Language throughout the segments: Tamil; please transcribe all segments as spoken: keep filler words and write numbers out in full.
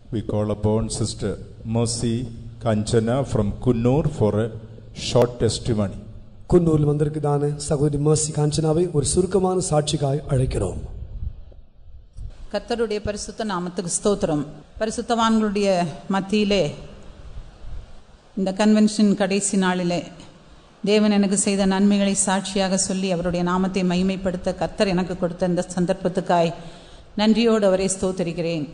We call upon Sister Mercy Kanchana from Kunnur for a short testimony. குன்னூரில் வந்திருக்குதான சகோதரி மர்சி காஞ்சனாவை ஒரு சுருக்கமான சாட்சிக்காய் அழைக்கிறோம். கர்த்தருடைய பரிசுத்த நாமத்துக்கு ஸ்தோத்திரம். பரிசுத்தவான்களுடைய மத்தியிலே இந்த கன்வென்ஷன் கடைசி நாளிலே தேவன் எனக்கு செய்த நன்மைகளை சாட்சியாக சொல்லி அவருடைய நாமத்தை மகிமைப்படுத்த கர்த்தர் எனக்கு கொடுத்த இந்த சந்தர்ப்பத்துக்காய் நன்றியோடு அவரை ஸ்தோத்திரிக்கிறேன்.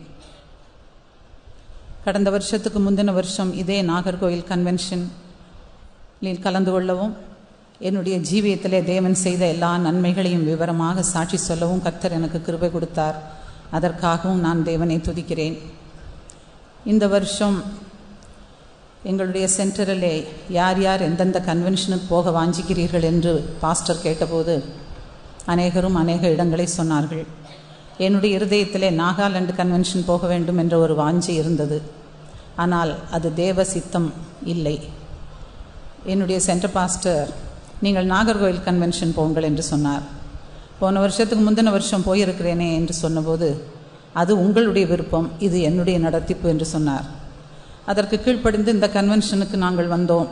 கடந்த வருஷத்துக்கு முந்தின வருஷம் இதே நாகர்கோவில் கன்வென்ஷனில் கலந்து கொள்ளவும் என்னுடைய ஜீவியத்திலே தேவன் செய்த எல்லா நன்மைகளையும் விவரமாக சாட்சி சொல்லவும் கர்த்தர் எனக்கு கிருபை கொடுத்தார். அதற்காகவும் நான் தேவனை துதிக்கிறேன். இந்த வருஷம் எங்களுடைய சென்டரிலே யார் யார் எந்தெந்த கன்வென்ஷனுக்கு போக வாஞ்சிக்கிறீர்கள் என்று பாஸ்டர் கேட்டபோது அநேகரும் அநேக இடங்களை சொன்னார்கள். என்னுடைய இருதயத்திலே நாகாலாந்து கன்வென்ஷன் போக வேண்டும் என்ற ஒரு வாஞ்சி இருந்தது. ஆனால் அது தேவ சித்தம் இல்லை. என்னுடைய சென்டர் பாஸ்டர் நீங்கள் நாகர்கோவில் கன்வென்ஷன் போங்கள் என்று சொன்னார். போன வருஷத்துக்கு முந்தின வருஷம் போயிருக்கிறேனே என்று சொன்னபோது அது உங்களுடைய விருப்பம், இது என்னுடைய நடத்திப்பு என்று சொன்னார். அதற்கு கீழ்ப்படிந்து இந்த கன்வென்ஷனுக்கு நாங்கள் வந்தோம்.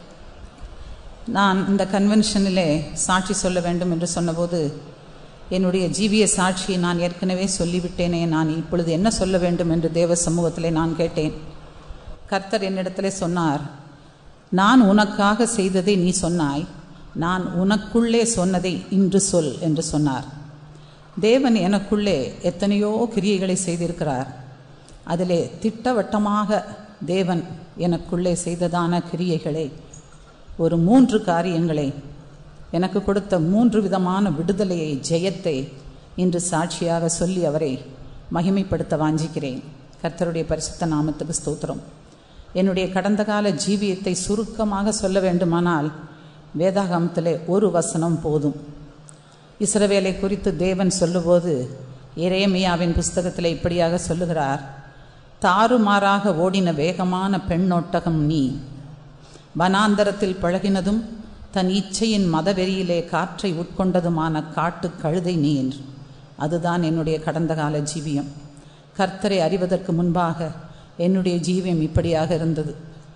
நான் இந்த கன்வென்ஷனிலே சாட்சி சொல்ல வேண்டும் என்று சொன்னபோது என்னுடைய ஜீவிய சாட்சியை நான் ஏற்கனவே சொல்லிவிட்டேனே, நான் இப்பொழுது என்ன சொல்ல வேண்டும் என்று தேவ சமூகத்திலே நான் கேட்டேன். கர்த்தர் என்னிடத்திலே சொன்னார், நான் உனக்காக செய்ததை நீ சொன்னாய், நான் உனக்குள்ளே சொன்னதை இன்று சொல் என்று சொன்னார். தேவன் எனக்குள்ளே எத்தனையோ கிரியைகளை செய்திருக்கிறார். அதிலே திட்டவட்டமாக தேவன் எனக்குள்ளே செய்ததான கிரியைகளை ஒரு மூன்று காரியங்களை எனக்கு கொடுத்த மூன்று விதமான விடுதலையை, ஜெயத்தை இன்று சாட்சியாக சொல்லி அவரை மகிமைப்படுத்த வாஞ்சிக்கிறேன். கர்த்தருடைய பரிசுத்த நாமத்துக்கு ஸ்தோத்திரம். என்னுடைய கடந்த கால ஜீவியத்தை சுருக்கமாக சொல்ல வேண்டுமானால் வேதாகமத்திலே ஒரு வசனம் போதும். இஸ்ரவேலை குறித்து தேவன் சொல்லும்போது எரேமியாவின் புஸ்தகத்தில் இப்படியாக சொல்லுகிறார், தாறுமாறாக ஓடின வேகமான பெண்ணொட்டகம் நீ, வனாந்தரத்தில் பழகினதும் தன் இச்சையின் மதவெறியிலே காற்றை உட்கொண்டதுமான காட்டு கழுதை நீ என்று. அதுதான் என்னுடைய கடந்த கால ஜீவியம். கர்த்தரை அறிவதற்கு முன்பாக என்னுடைய ஜீவியம் இப்படியாக இருந்தது.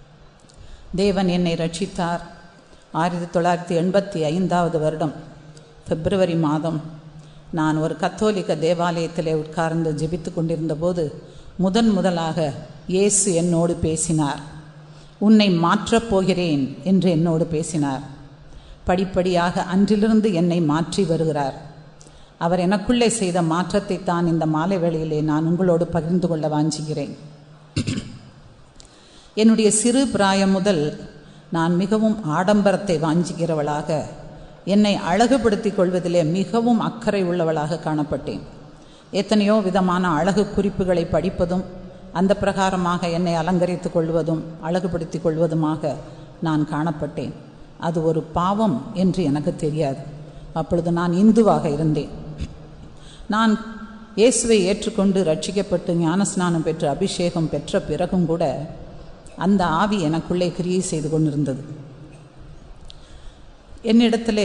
தேவன் என்னை ரட்சித்தார். ஆயிரத்தி தொள்ளாயிரத்தி எண்பத்தி ஐந்தாவது வருடம் பிப்ரவரி மாதம் நான் ஒரு கத்தோலிக்க தேவாலயத்திலே உட்கார்ந்து ஜெபித்து கொண்டிருந்த போது முதன் முதலாக இயேசு என்னோடு பேசினார். உன்னை மாற்றப் போகிறேன் என்று என்னோடு பேசினார். படிப்படியாக அன்றிலிருந்து என்னை மாற்றி வருகிறார். அவர் எனக்குள்ளே செய்த மாற்றத்தை தான் இந்த மாலை வேளையிலே நான் உங்களோடு பகிர்ந்து கொள்ள வாஞ்சுகிறேன். என்னுடைய சிறு பிராயம் முதல் நான் மிகவும் ஆடம்பரத்தை வாஞ்சிக்கிறவளாக, என்னை அழகுபடுத்திக் கொள்வதிலே மிகவும் அக்கறை உள்ளவளாக காணப்பட்டேன். எத்தனையோ விதமான அழகு குறிப்புகளை படிப்பதும் அந்த பிரகாரமாக என்னை அலங்கரித்துக் கொள்வதும் அழகுபடுத்திக் கொள்வதுமாக நான் காணப்பட்டேன். அது ஒரு பாவம் என்று எனக்கு தெரியாது. அப்பொழுது நான் இந்துவாக இருந்தேன். நான் இயேசுவை ஏற்றுக்கொண்டு ரட்சிக்கப்பட்டு ஞானஸ்நானம் பெற்று அபிஷேகம் பெற்ற பிறகும் கூட அந்த ஆவி எனக்குள்ளே கிரியை செய்து கொண்டிருந்தது. என்னிடத்திலே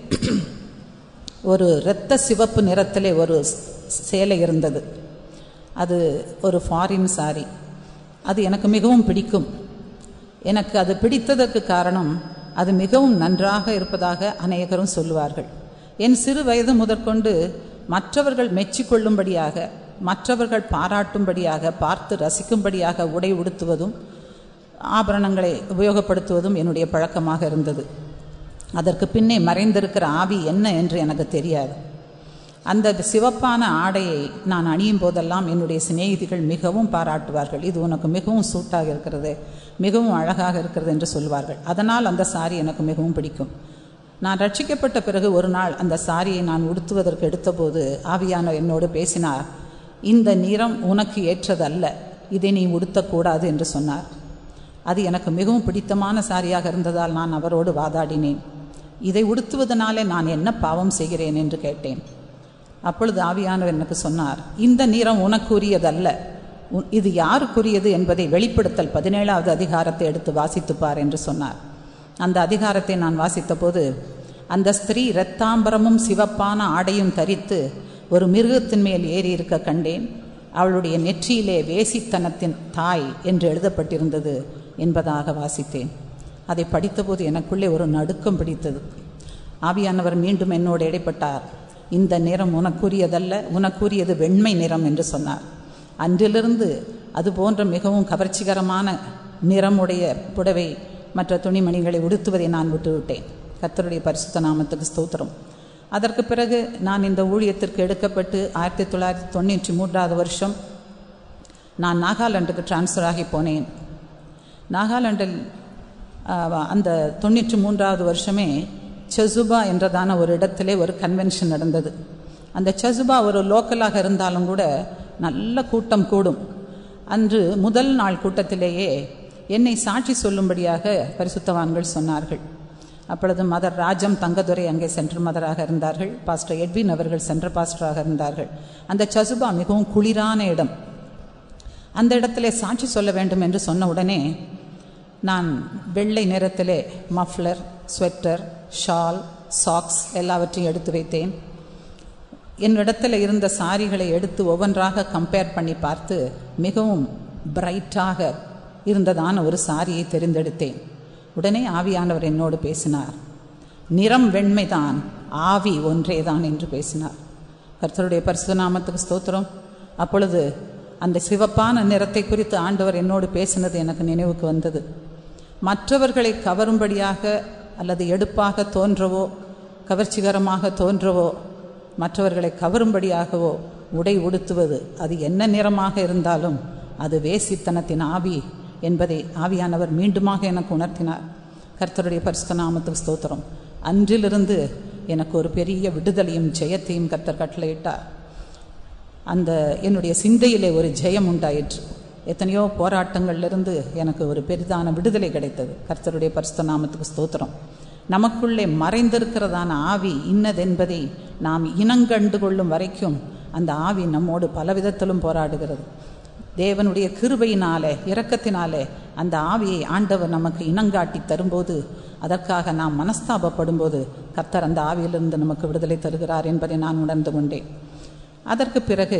ஒரு இரத்த சிவப்பு நிறத்திலே ஒரு சேலை இருந்தது. அது ஒரு ஃபாரின் சாரி. அது எனக்கு மிகவும் பிடிக்கும். எனக்கு அது பிடித்ததற்கு காரணம் அது மிகவும் நன்றாக இருப்பதாக அநேகரும் சொல்லுவார்கள். என் சிறு வயது முதற்கொண்டு மற்றவர்கள் மெச்சிக்கொள்ளும்படியாக, மற்றவர்கள் பாராட்டும்படியாக, பார்த்து ரசிக்கும்படியாக உடை உடுத்துவதும் ஆபரணங்களை உபயோகப்படுத்துவதும் என்னுடைய பழக்கமாக இருந்தது. அதற்கு பின்னே மறைந்திருக்கிற ஆவி என்ன என்று எனக்கு தெரியாது. அந்த சிவப்பான ஆடையை நான் அணியும் போதெல்லாம் என்னுடைய சிநேகிதிகள் மிகவும் பாராட்டுவார்கள். இது உனக்கு மிகவும் சூட்டாக இருக்கிறது, மிகவும் அழகாக இருக்கிறது என்று சொல்வார்கள். அதனால் அந்த சாரி எனக்கு மிகவும் பிடிக்கும். நான் ரட்சிக்கப்பட்ட பிறகு ஒரு நாள் அந்த சாரியை நான் உடுத்துவதற்கு எடுத்தபோது ஆவியானவர் என்னோடு பேசினார். இந்த நிறம் உனக்கு ஏற்றதல்ல, இதை நீ உடுத்தக்கூடாது என்று சொன்னார். அது எனக்கு மிகவும் பிடித்தமான சாரியாக இருந்ததால் நான் அவரோடு வாதாடினேன். இதை உடுத்துவதனாலே நான் என்ன பாவம் செய்கிறேன் என்று கேட்டேன். அப்பொழுது ஆவியானவர் எனக்கு சொன்னார், இந்த நிறம் உனக்குரியதல்ல, இது யாருக்குரியது என்பதை வெளிப்படுத்தல் பதினேழாவது அதிகாரத்தை எடுத்து வாசித்துப்பார் என்று சொன்னார். அந்த அதிகாரத்தை நான் வாசித்த போது அந்த ஸ்திரீ இரத்தாம்பரமும் சிவப்பான ஆடையும் தரித்து ஒரு மிருகத்தின் மேல் ஏறி இருக்க கண்டேன். அவளுடைய நெற்றியிலே வேசித்தனத்தின் தாய் என்று எழுதப்பட்டிருந்தது என்பதாக வாசித்தேன். அதை படித்தபோது எனக்குள்ளே ஒரு நடுக்கம் பிடித்தது. ஆவியானவர் மீண்டும் என்னோடு இடைப்பட்டார். இந்த நிறம் உனக்குரியதல்ல, உனக்குரியது வெண்மை நிறம் என்று சொன்னார். அன்றிலிருந்து அது போன்ற மிகவும் கவர்ச்சிகரமான நிறமுடைய புடவை மற்ற துணிமணிகளை உடுத்துவதை நான் விட்டுவிட்டேன். கர்த்தருடைய பரிசுத்த நாமத்துக்கு ஸ்தோத்திரம். அதற்கு பிறகு நான் இந்த ஊழியத்திற்கு எடுக்கப்பட்டு ஆயிரத்தி தொள்ளாயிரத்தி தொண்ணூற்றி மூன்றாவது வருஷம் நான் நாகாலாண்டுக்கு டிரான்ஸ்ஃபர் ஆகி போனேன். நாகாலாண்டில் அந்த தொண்ணூற்றி மூன்றாவது வருஷமே சசுபா என்றதான ஒரு இடத்திலே ஒரு கன்வென்ஷன் நடந்தது. அந்த சசுபா ஒரு லோக்கலாக இருந்தாலும் கூட நல்ல கூட்டம் கூடும். அன்று முதல் நாள் கூட்டத்திலேயே என்னை சாட்சி சொல்லும்படியாக பரிசுத்தவான்கள் சொன்னார்கள். அப்பொழுது மதர் ராஜம் தங்கதுரை அங்கே சென்ட்ரல் மதராக இருந்தார்கள். பாஸ்டர் எட்வின் அவர்கள் சென்ட்ரல் பாஸ்டராக இருந்தார்கள். அந்த சசுபா மிகவும் குளிரான இடம். அந்த இடத்திலே சாட்சி சொல்ல வேண்டும் என்று சொன்ன உடனே நான் வெள்ளை நிறத்திலே மஃப்ளர், ஸ்வெட்டர், ஷால், சாக்ஸ் எல்லாவற்றையும் எடுத்து வைத்தேன். என்னிடத்தில் இருந்த சாரிகளை எடுத்து ஒவ்வொன்றாக கம்பேர் பண்ணி பார்த்து மிகவும் பிரைட்டாக இருந்ததான ஒரு சாரியை தெரிந்தெடுத்தேன். உடனே ஆவியானவர் என்னோடு பேசினார். நிறம் வெண்மைதான், ஆவி ஒன்றேதான் என்று பேசினார். கர்த்தருடைய பரிசுத்த நாமத்துக்கு ஸ்தோத்திரம். அப்பொழுது அந்த சிவப்பான நிறத்தை குறித்து ஆண்டவர் என்னோடு பேசினது எனக்கு நினைவுக்கு வந்தது. மற்றவர்களை கவரும்படியாக அல்லது எடுப்பாக தோன்றவோ கவர்ச்சிகரமாக தோன்றவோ மற்றவர்களை கவரும்படியாகவோ உடை உடுத்துவது அது என்ன நிறமாக இருந்தாலும் அது வேசித்தனத்தின் ஆவி என்பதை ஆவியானவர் மீண்டுமாக எனக்கு உணர்த்தினார். கர்த்தருடைய பரிசுத்த நாமத்துக்கு ஸ்தோத்திரம். அன்றிலிருந்து எனக்கு ஒரு பெரிய விடுதலையும் ஜெயத்தையும் கர்த்தர் கட்டளையிட்டார். அந்த என்னுடைய சிந்தையிலே ஒரு ஜெயம் உண்டாயிற்று. எத்தனையோ போராட்டங்களிலிருந்து எனக்கு ஒரு பெரிதான விடுதலை கிடைத்தது. கர்த்தருடைய பரிசுத்த நாமத்துக்கு ஸ்தோத்திரம். நமக்குள்ளே மறைந்திருக்கிறதான ஆவி இன்னதென்பதை நாம் இனங்கண்டு கொள்ளும் வரைக்கும் அந்த ஆவி நம்மோடு பலவிதத்திலும் போராடுகிறது. தேவனுடைய கிருபையினாலே இரக்கத்தினாலே அந்த ஆவியை ஆண்டவர் நமக்கு இனங்காட்டி தரும்போது, அதற்காக நாம் மனஸ்தாபப்படும் போது கர்த்தர் அந்த ஆவியிலிருந்து நமக்கு விடுதலை தருகிறார் என்பதை நான் உணர்ந்து கொண்டேன். அதற்கு பிறகு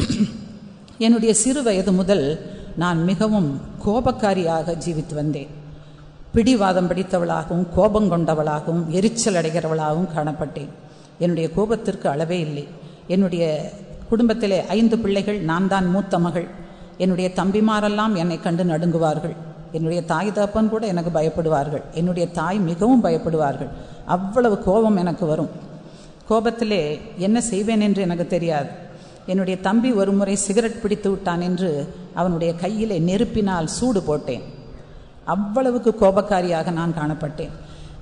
என்னுடைய சிறு வயது முதல் நான் மிகவும் கோபக்காரியாக ஜீவித்து வந்தேன். பிடிவாதம் பிடித்தவளாகவும் கோபம் கொண்டவளாகவும் எரிச்சல் அடைகிறவளாகவும் காணப்பட்டேன். என்னுடைய கோபத்திற்கு அளவே இல்லை. என்னுடைய குடும்பத்திலே ஐந்து பிள்ளைகள், நான் தான் மூத்த மகள். என்னுடைய தம்பிமாரெல்லாம் என்னை கண்டு நடுங்குவார்கள். என்னுடைய தாய் தகப்பன் கூட எனக்கு பயப்படுவார்கள். என்னுடைய தாய் மிகவும் பயப்படுவார்கள். அவ்வளவு கோபம் எனக்கு வரும். கோபத்திலே என்ன செய்வேன் என்று எனக்கு தெரியாது. என்னுடைய தம்பி ஒரு முறை சிகரெட் பிடித்து விட்டான் என்று அவனுடைய கையிலே நெருப்பினால் சூடு போட்டேன். அவ்வளவுக்கு கோபக்காரியாக நான் காணப்பட்டேன்.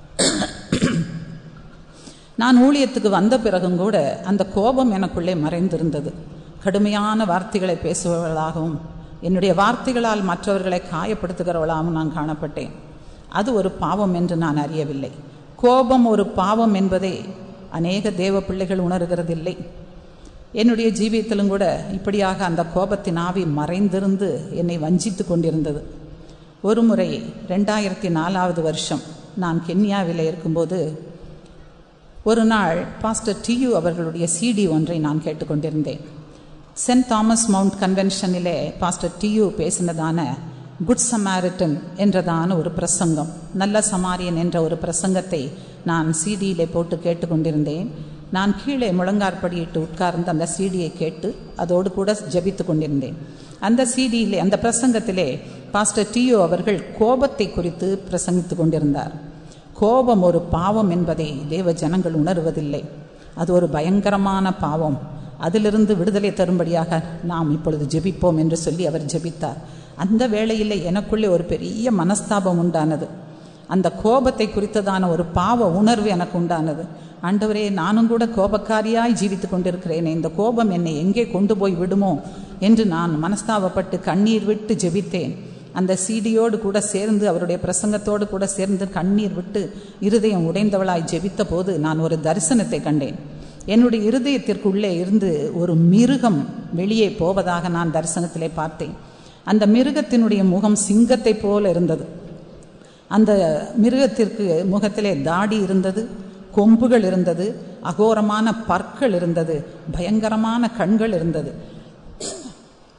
நான் ஊழியத்துக்கு வந்த பிறகும் கூட அந்த கோபம் எனக்குள்ளே மறைந்திருந்தது. கடுமையான வார்த்தைகளை பேசுபவர்களாகவும் என்னுடைய வார்த்தைகளால் மற்றவர்களை காயப்படுத்துகிறவளாகவும் நான் காணப்பட்டேன். அது ஒரு பாவம் என்று நான் அறியவில்லை. கோபம் ஒரு பாவம் என்பதை அநேக தேவ பிள்ளைகள் உணர்கிறதில்லை. என்னுடைய ஜீவியத்திலும் கூட இப்படியாக அந்த கோபத்தின் ஆவி மறைந்திருந்து என்னை வஞ்சித்து கொண்டிருந்தது. ஒரு முறை ரெண்டாயிரத்தி நாலாவது வருஷம் நான் கென்யாவில் இருக்கும்போது ஒரு நாள் பாஸ்டர் டியூ அவர்களுடைய சிடி ஒன்றை நான் கேட்டுக்கொண்டிருந்தேன். சென்ட் தாமஸ் மவுண்ட் கன்வென்ஷனிலே பாஸ்டர் டியூ பேசினதான குட் சமாரிட்டன் என்றதான ஒரு பிரசங்கம், நல்ல சமாரியன் என்ற ஒரு பிரசங்கத்தை நான் சிடியிலே போட்டு கேட்டுக்கொண்டிருந்தேன். நான் கீழே முழங்காற்படியிட்டு உட்கார்ந்து அந்த சீடியை கேட்டு அதோடு கூட ஜெபித்து கொண்டிருந்தேன். அந்த சீடியிலே அந்த பிரசங்கத்திலே பாஸ்டர் டியோ அவர்கள் கோபத்தை குறித்து பிரசங்கித்து கொண்டிருந்தார். கோபம் ஒரு பாவம் என்பதை தேவ ஜனங்கள் உணர்வதில்லை. அது ஒரு பயங்கரமான பாவம். அதிலிருந்து விடுதலை தரும்படியாக நாம் இப்பொழுது ஜெபிப்போம் என்று சொல்லி அவர் ஜெபித்தார். அந்த வேளையிலே எனக்குள்ளே ஒரு பெரிய மனஸ்தாபம் உண்டானது. அந்த கோபத்தை குறித்ததான ஒரு பாவ உணர்வு எனக்கு உண்டானது. ஆண்டவரே, நானும் கூட கோபக்காரியாய் ஜீவித்து கொண்டிருக்கிறேனே, இந்த கோபம் என்னை எங்கே கொண்டு போய் விடுமோ என்று நான் மனஸ்தாபப்பட்டு கண்ணீர் விட்டு ஜெபித்தேன். அந்த சீடியோடு கூட சேர்ந்து அவருடைய பிரசங்கத்தோடு கூட சேர்ந்து கண்ணீர் விட்டு இருதயம் உடைந்தவளாய் ஜெபித்த போது நான் ஒரு தரிசனத்தை கண்டேன். என்னுடைய இருதயத்திற்குள்ளே இருந்து ஒரு மிருகம் வெளியே போவதாக நான் தரிசனத்திலே பார்த்தேன். அந்த மிருகத்தினுடைய முகம் சிங்கத்தை போல இருந்தது. அந்த மிருகத்திற்கு முகத்திலே தாடி இருந்தது, கொம்புகள் இருந்தது, அகோரமான பற்கள் இருந்தது, பயங்கரமான கண்கள் இருந்தது.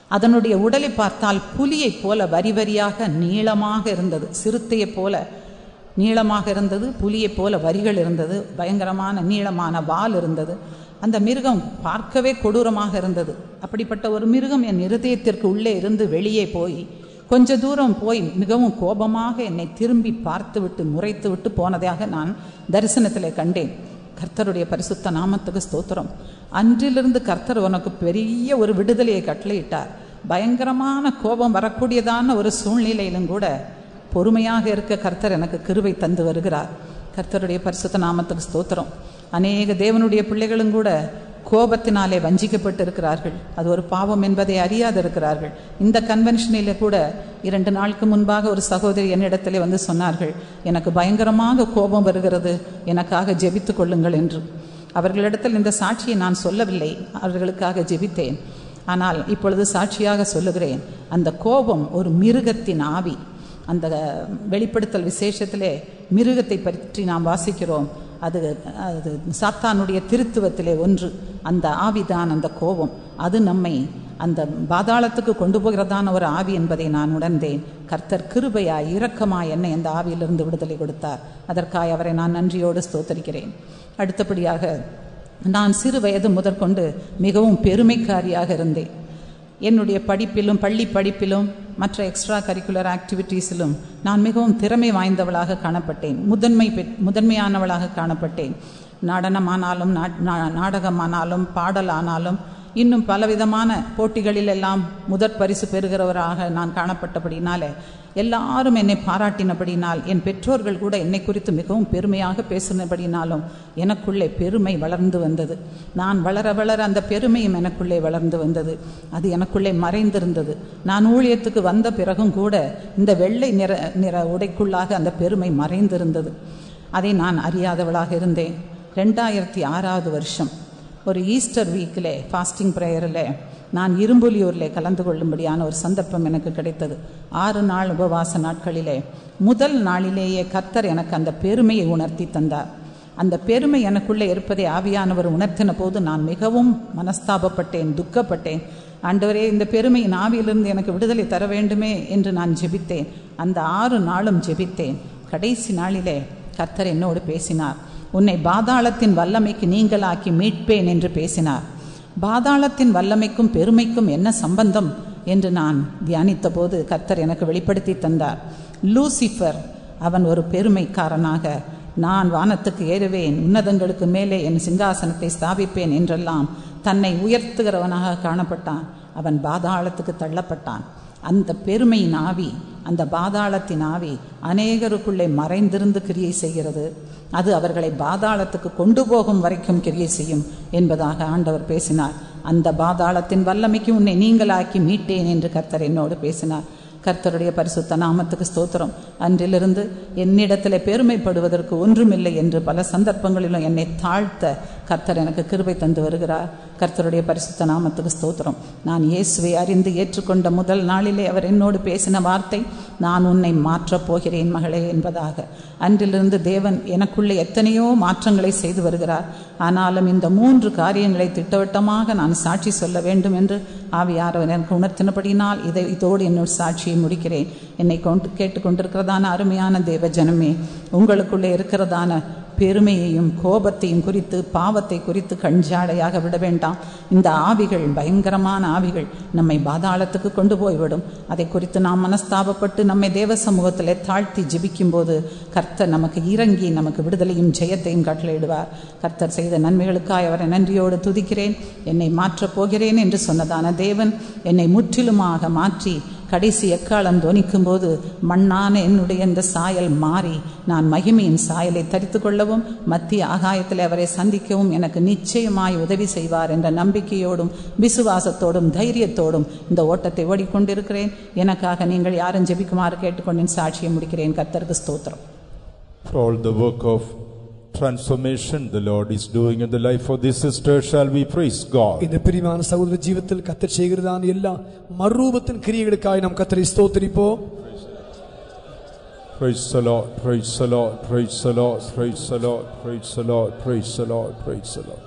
அதனுடைய உடலை பார்த்தால் புலியைப் போல வரி வரியாக நீளமாக இருந்தது. சிறுத்தையைப் போல நீளமாக இருந்தது, புலியைப் போல வரிகள் இருந்தது, பயங்கரமான நீளமான வால் இருந்தது. அந்த மிருகம் பார்க்கவே கொடூரமாக இருந்தது. அப்படிப்பட்ட ஒரு மிருகம் என் இருதயத்திற்கு உள்ளே இருந்து வெளியே போய் கொஞ்ச தூரம் போய் மிகவும் கோபமாக என்னை திரும்பி பார்த்து விட்டு முறைத்து விட்டு போனதாக நான் தரிசனத்திலே கண்டேன். கர்த்தருடைய பரிசுத்த நாமத்துக்கு ஸ்தோத்திரம். அன்றிலிருந்து கர்த்தர் உனக்கு பெரிய ஒரு விடுதலையை கட்டளையிட்டார். பயங்கரமான கோபம் வரக்கூடியதான ஒரு சூழ்நிலையிலும் கூட பொறுமையாக இருக்க கர்த்தர் எனக்கு கிருபை தந்து வருகிறார். கர்த்தருடைய பரிசுத்த நாமத்துக்கு ஸ்தோத்திரம். அநேக தேவனுடைய பிள்ளைகளும் கூட கோபத்தினாலே வஞ்சிக்கப்பட்டு இருக்கிறார்கள். அது ஒரு பாவம் என்பதை அறியாது இருக்கிறார்கள். இந்த கன்வென்ஷனில் கூட இரண்டு நாளுக்கு முன்பாக ஒரு சகோதரி என்னிடத்திலே வந்து சொன்னார்கள், எனக்கு பயங்கரமாக கோபம் வருகிறது, எனக்காக ஜெபித்து கொள்ளுங்கள் என்று. அவர்களிடத்தில் இந்த சாட்சியை நான் சொல்லவில்லை, அவர்களுக்காக ஜெபித்தேன். ஆனால் இப்பொழுது சாட்சியாக சொல்லுகிறேன். அந்த கோபம் ஒரு மிருகத்தின் ஆவி. அந்த வெளிப்படுத்தல் விசேஷத்திலே மிருகத்தை பற்றி நாம் வாசிக்கிறோம். அது அது சாத்தானுடைய திருத்துவத்திலே ஒன்று. அந்த ஆவிதான் அந்த கோபம். அது நம்மை அந்த பாதாளத்துக்கு கொண்டு போகிறதான ஒரு ஆவி என்பதை நான் உணர்ந்தேன். கர்த்தர் கிருபையாய் இரக்கமாய் என்னை அந்த ஆவியிலிருந்து விடுதலை கொடுத்தார். அதற்காக அவரை நான் நன்றியோடு ஸ்தோத்தரிக்கிறேன். அடுத்தபடியாக, நான் சிறு வயது முதற்கொண்டு மிகவும் பெருமைக்காரியாக இருந்தேன். என்னுடைய படிப்பிலும் பள்ளி படிப்பிலும் மற்ற எக்ஸ்ட்ரா கரிக்குலர் ஆக்டிவிட்டீஸிலும் நான் மிகவும் திறமை வாய்ந்தவளாக காணப்பட்டேன். முதன்மை முதன்மையானவளாக காணப்பட்டேன். நடனமானாலும் நாடகமானாலும் பாடலானாலும் இன்னும் பலவிதமான போட்டிகளிலெல்லாம் முதற் பரிசு பெறுகிறவராக நான் காணப்பட்டபடினாலே எல்லாரும் என்னை பாராட்டினபடினால், என் பெற்றோர்கள் கூட என்னை குறித்து மிகவும் பெருமையாக பேசினபடினாலும் எனக்குள்ளே பெருமை வளர்ந்து வந்தது. நான் வளர வளர அந்த பெருமையும் எனக்குள்ளே வளர்ந்து வந்தது. அது எனக்குள்ளே மறைந்திருந்தது. நான் ஊழியத்துக்கு வந்த பிறகும் கூட இந்த வெள்ளை நிற நிற உடைக்குள்ளாக அந்த பெருமை மறைந்திருந்தது. அதை நான் அறியாதவளாக இருந்தேன். ரெண்டாயிரத்தி ஆறாவது வருஷம் ஒரு ஈஸ்டர் வீக்கில் ஃபாஸ்டிங் ப்ரேயரில் நான் இரும்புலியூரில் கலந்து கொள்ளும்படியான ஒரு சந்தர்ப்பம் எனக்கு கிடைத்தது. ஆறு நாள் உபவாச நாட்களிலே முதல் நாளிலேயே கர்த்தர் எனக்கு அந்த பெருமையை உணர்த்தி தந்தார். அந்த பெருமை எனக்குள்ளே இருப்பதை ஆவியானவர் உணர்த்தின போது நான் மிகவும் மனஸ்தாபப்பட்டேன், துக்கப்பட்டேன். ஆண்டவரே, இந்த பெருமையின் ஆவியிலிருந்து எனக்கு விடுதலை தர வேண்டுமே என்று நான் ஜெபித்தேன். அந்த ஆறு நாளும் ஜெபித்தேன். கடைசி நாளிலே கர்த்தர் என்னோடு பேசினார். உன்னை பாதாளத்தின் வல்லமைக்கு நீங்களாக்கி மீட்பேன் என்று பேசினார். பாதாளத்தின் வல்லமைக்கும் பெருமைக்கும் என்ன சம்பந்தம் என்று நான் தியானித்த போது கர்த்தர் எனக்கு வெளிப்படுத்தி தந்தார். லூசிஃபர் அவன் ஒரு பெருமைக்காரனாக, நான் வானத்துக்கு ஏறுவேன், உன்னதங்களுக்கு மேலே என் சிங்காசனத்தை ஸ்தாபிப்பேன் என்றெல்லாம் தன்னை உயர்த்துகிறவனாக காணப்பட்டான். அவன் பாதாளத்துக்கு தள்ளப்பட்டான். அந்த பெருமையின் ஆவி, அந்த பாதாளத்தின் ஆவி அநேகருக்குள்ளே மறைந்திருந்து கிரியை செய்கிறது. அது அவர்களை பாதாளத்துக்கு கொண்டு போகும் வரைக்கும் கிரியை செய்யும் என்பதாக ஆண்டவர் பேசினார். அந்த பாதாளத்தின் வல்லமைக்கு உன்னை நீங்களாக்கி மீட்டேன் என்று கர்த்தர் என்னோடு பேசினார். கர்த்தருடைய பரிசுத்த நாமத்துக்கு ஸ்தோத்திரம். அன்றிலிருந்து என்னிடத்தில் பெருமைப்படுவதற்கு ஒன்றுமில்லை என்று பல சந்தர்ப்பங்களிலும் என்னை தாழ்த்த கர்த்தர் எனக்கு கிருபை தந்து வருகிறார். கர்த்தருடைய பரிசுத்த நாமத்துக்கு ஸ்தோத்திரம். நான் இயேசுவை அறிந்து ஏற்றுக்கொண்ட முதல் நாளிலே அவர் என்னோடு பேசின வார்த்தை, நான் உன்னை மாற்றப் போகிறேன் மகளே என்பதாக. அன்றிலிருந்து தேவன் எனக்குள்ளே எத்தனையோ மாற்றங்களை செய்து வருகிறார். ஆனாலும் இந்த மூன்று காரியங்களை திட்டவட்டமாக நான் சாட்சி சொல்ல வேண்டும் என்று ஆவியானவர் எனக்கு உணர்த்தினபடினால் இதை இதோடு என்னோட சாட்சியை முடிக்கிறேன். என்னை கொண்டு கேட்டுக்கொண்டிருக்கிறதான அருமையான தேவ ஜனமே, உங்களுக்குள்ளே இருக்கிறதான பெருமையையும் கோபத்தையும் குறித்து, பாவத்தை குறித்து கஞ்சாடையாக விட வேண்டாம். இந்த ஆவிகள் பயங்கரமான ஆவிகள் நம்மை பாதாளத்துக்கு கொண்டு போய்விடும். அதை குறித்து நாம் மனஸ்தாபப்பட்டு நம்மை தேவ சமூகத்தில் தாழ்த்தி ஜெபிக்கும் போது கர்த்தர் நமக்கு இறங்கி நமக்கு விடுதலையும் ஜெயத்தையும் கட்டளையிடுவார். கர்த்தர் செய்த நன்மைகளுக்காய் அவரை நன்றியோடு துதிக்கிறேன். என்னை மாற்றப் போகிறேன் என்று சொன்னதான தேவன் என்னை முற்றிலுமாக மாற்றி கடைசி எக்காலம் துவனிக்கும் போது மண்ணான என்னுடைய இந்த சாயல் மாறி நான் மகிமையின் சாயலை தரித்து கொள்ளவும் மத்திய ஆகாயத்தில் அவரை சந்திக்கவும் எனக்கு நிச்சயமாய் உதவி செய்வார் என்ற நம்பிக்கையோடும் விசுவாசத்தோடும் தைரியத்தோடும் இந்த ஓட்டத்தை ஓடிக்கொண்டிருக்கிறேன். எனக்காக நீங்கள் யாரும் ஜெபிக்குமாறு கேட்டுக்கொண்டின் சாட்சியை முடிக்கிறேன். கர்த்தருக்கு ஸ்தோத்திரம். For all the work of transformation the Lord is doing in the life of this sister, shall we praise God. இந்த பிரியமான சகோதர ஜீவிதத்தில் கர்த்தர் செய்கிறதான எல்லா மறுரூபத்தின் கிரியைகளுக்காக நாம் கர்த்தரை ஸ்தோத்திரிப்போம். Praise the Lord, praise the Lord, praise the Lord, praise the Lord, praise the Lord, praise the Lord, praise the Lord.